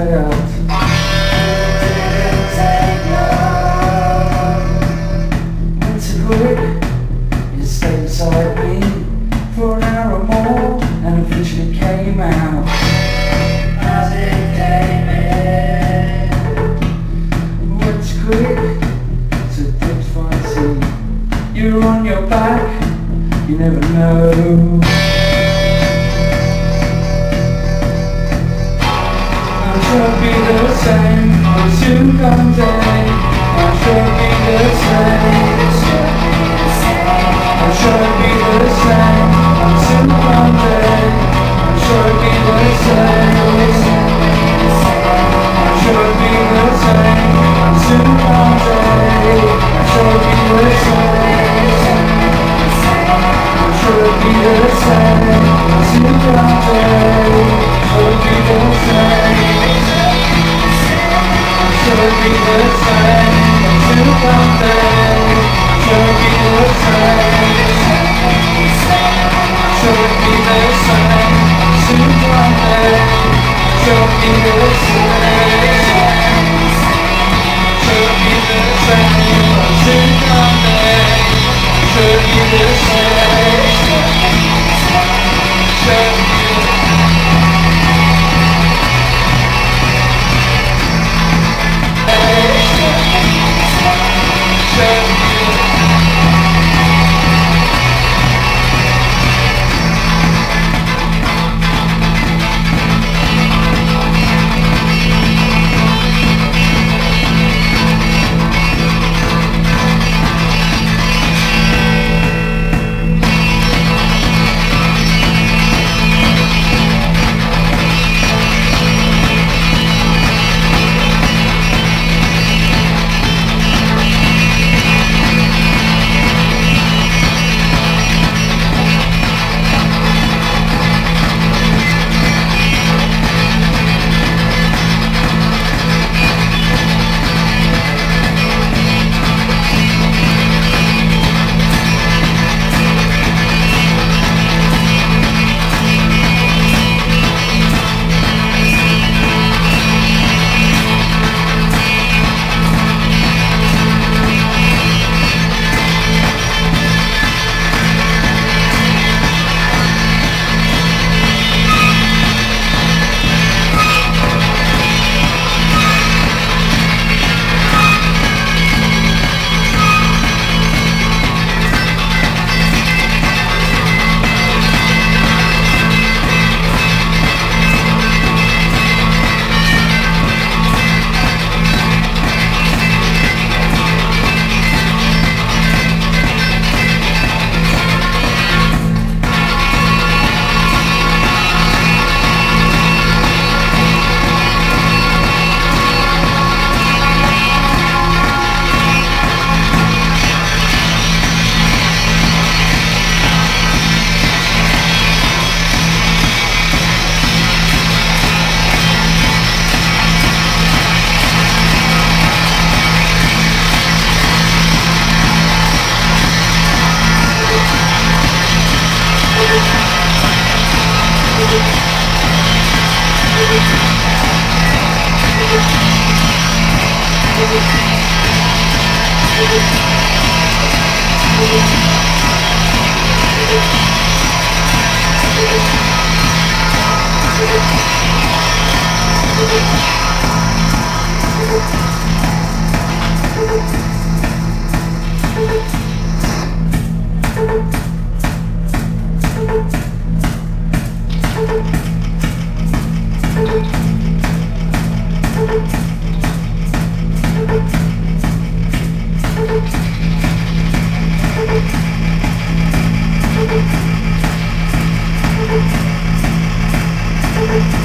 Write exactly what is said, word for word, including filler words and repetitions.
failed. Went too quick, you stayed beside me for an hour or more, and eventually came out as it came in. Went too quick to dip fight sea. You're on your back, you never know. I'll be the same, I'll soon come day. I shall be the same. I shall be the same, I'll soon come day. I shall be the same. I shall be the same, I'll soon come day. I shall be the same. I shall be the same, I'll soon come day. I shall be the same. Should be the same until one day. Should be the same. Should be the same until one day. Should be the same. Should be the same until one day. Should be the same. Should be Thank you.